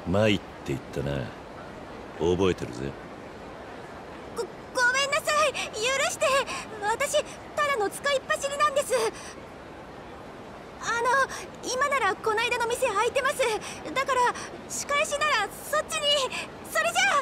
マイって言ったな。覚えてるぜ。 ごめんなさい、許して。私ただの使いっ走りなんです。今ならこないだの店開いてます。だから仕返しならそっちに。それじゃ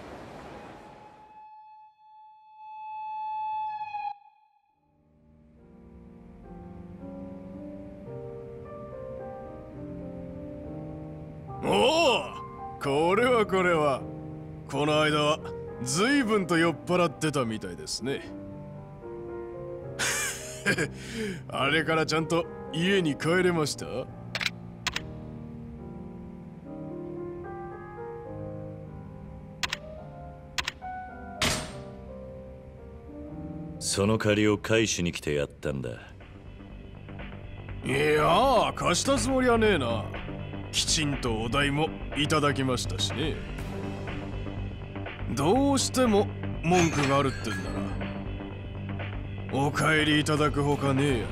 あ。おお、これはこの間は随分と酔っ払ってたみたいですね。あれからちゃんと家に帰れました？ その借りを返しに来てやったんだ。 いや貸したつもりはねえな。きちんとお代もいただきましたしね。どうしても文句があるってんならお帰りいただくほかねえや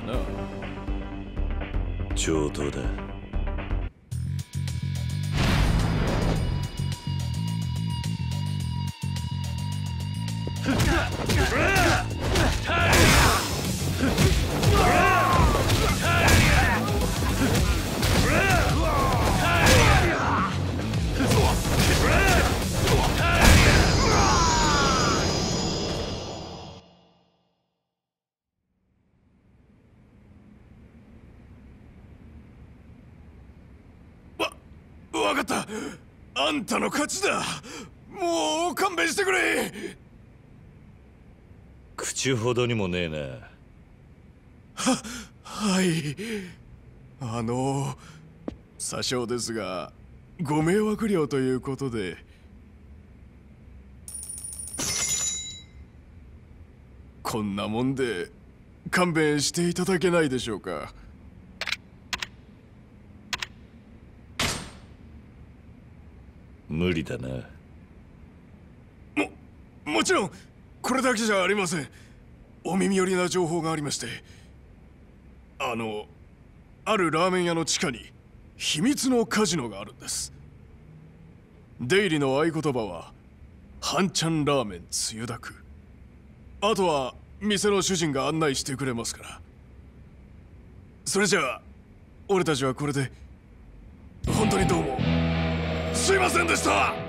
な。 上等だ。 わかった。あんたの勝ちだ。もう勘弁してくれ。 口ほどにもねえな。 はい。詐称ですがご迷惑料ということで。こんなもんで勘弁していただけないでしょうか。 無理だな。 もちろんこれだけじゃありません。お耳寄りな情報がありまして、あるラーメン屋の地下に秘密のカジノがあるんです。出入りの合言葉は半ちゃんラーメンつゆだく。あとは店の主人が案内してくれますから。それじゃあ俺たちはこれで。本当にどうもすいませんでした。